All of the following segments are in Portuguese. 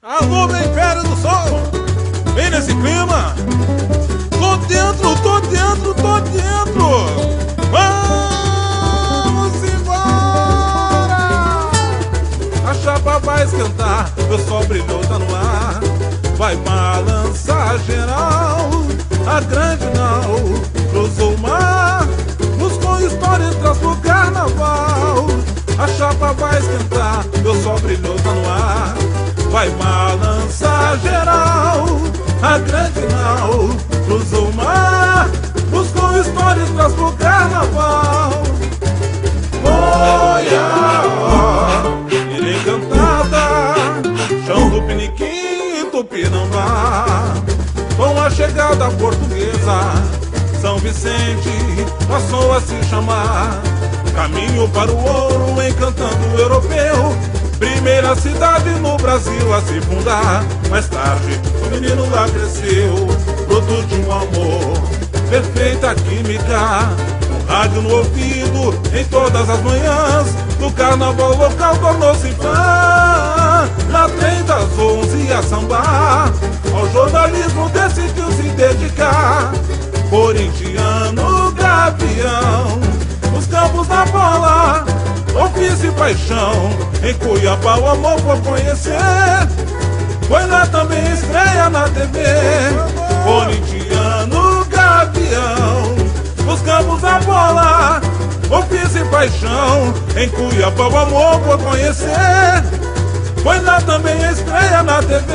Alô, meu Império do Sol! Vem nesse clima! Tô dentro, tô dentro, tô dentro! Vamos embora! A chapa vai esquentar, meu sol brilhou, tá no ar. Vai balançar geral, a grande nau cruzou o mar. Nos com história traz pro carnaval. A chapa vai esquentar, meu sol brilhou, tá no ar. Vai balançar geral, a grande nau cruzou o mar. Buscou histórias traz pro carnaval. Olha, ó, ilha encantada, chão do Piniquim e Tupinambá. Com a chegada portuguesa, São Vicente passou a se chamar. Caminho para o ouro, encantando o europeu. Primeira cidade no Brasil a se fundar. Mais tarde o menino lá cresceu, fruto de um amor, perfeita química. Um rádio no ouvido em todas as manhãs. Do carnaval local tornou-se fã. Na trem das 11 a sambar, ao jornalismo decidiu se dedicar. Corintiano gavião, nos campos da bola, ofício e paixão. Em Cuiabá o amor por conhecer. Foi lá também estreia na TV. Corintiano gavião, nos campos da bola, ofício e paixão. Em Cuiabá o amor por conhecer. Foi lá também estreia na TV.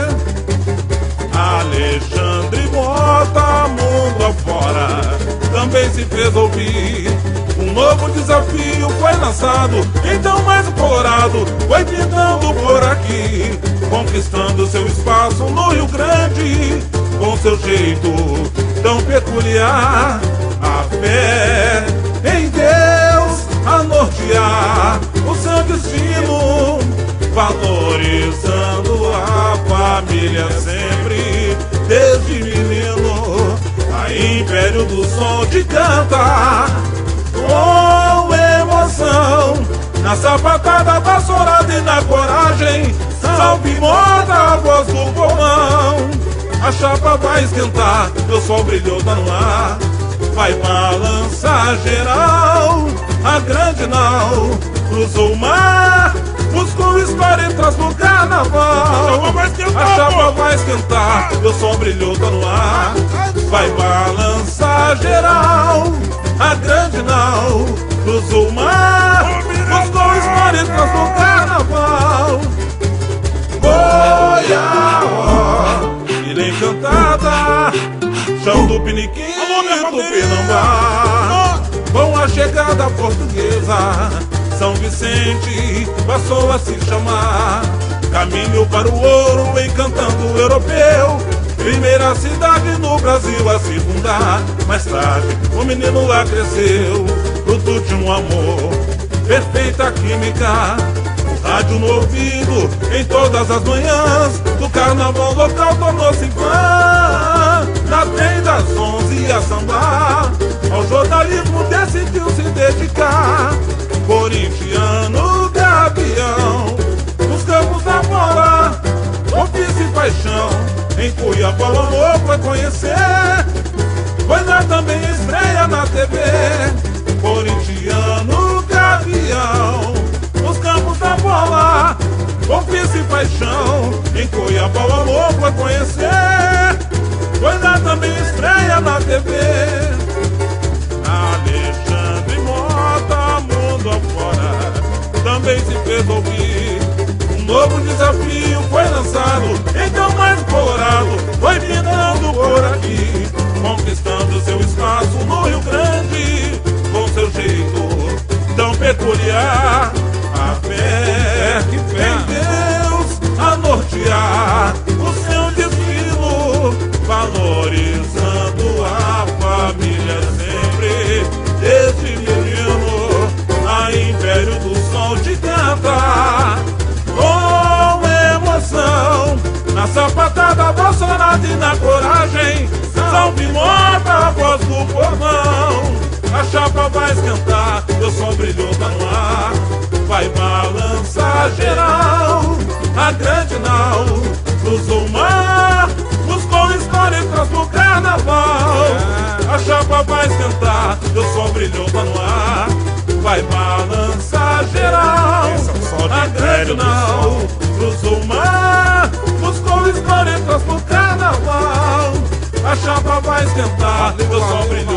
Alexandre Mota, mundo afora, também se fez ouvir. Um novo desafio foi lançado, então mais o Colorado foi pintando por aqui, conquistando seu espaço no Rio Grande, com seu jeito tão peculiar. A fé em Deus a nortear o seu destino, valorizando a família sempre, desde menino. A Império do Sol te canta com emoção, na sapatada, vassourada e na coragem. Salve Mota, a voz do povão. A chapa vai esquentar, meu sol brilhou, tá no ar. Vai balançar geral, a grande nau cruzou o mar. Buscou história e traz pro carnaval. A chapa vai esquentar, meu sol brilhou, tá no ar. Vai balançar geral, a grande nau cruzou o mar. Buscou história e traz pro carnaval. Olha, ó, ilha encantada, chão do Piniquim e Tupinambá. Com a chegada portuguesa, São Vicente passou a se chamar. Caminho para o ouro, encantando o europeu. Primeira cidade no Brasil a se fundar. Mais tarde o menino lá cresceu, fruto de um amor, perfeita química. O rádio no ouvido em todas as manhãs. Do carnaval local tornou-se fã. Na trem das 11 a sambar, ao jornalismo decidiu se dedicar. Corintiano gavião, nos campos da bola, ofício e paixão. Em Cuiabá o amor foi conhecer. Foi lá também estreia na TV. Corintiano gavião, nos campos da bola, ofício e paixão. Em Cuiabá o amor foi conhecer. Foi lá também estreia na TV. Alexandre Mota, mundo afora, também se fez ouvir. Um novo desafio foi lançado, então mais o Colorado foi pintando por aqui, conquistando seu espaço no Rio Grande, com seu jeito tão peculiar. A fé que em Deus a nortear o seu destino, valorizando a família sempre, desde menino. A Império do Sol te canta com emoção, na sapatada, vassourada e na coragem. Salve Mota, a voz do povão. A chapa vai esquentar, meu sol brilhou, tá no ar. brilhou, tá no ar. Vai balançar geral. A grande nau cruzou o mar, buscou esclaretas pro carnaval. A chapa vai esquentar, o sol brilhou.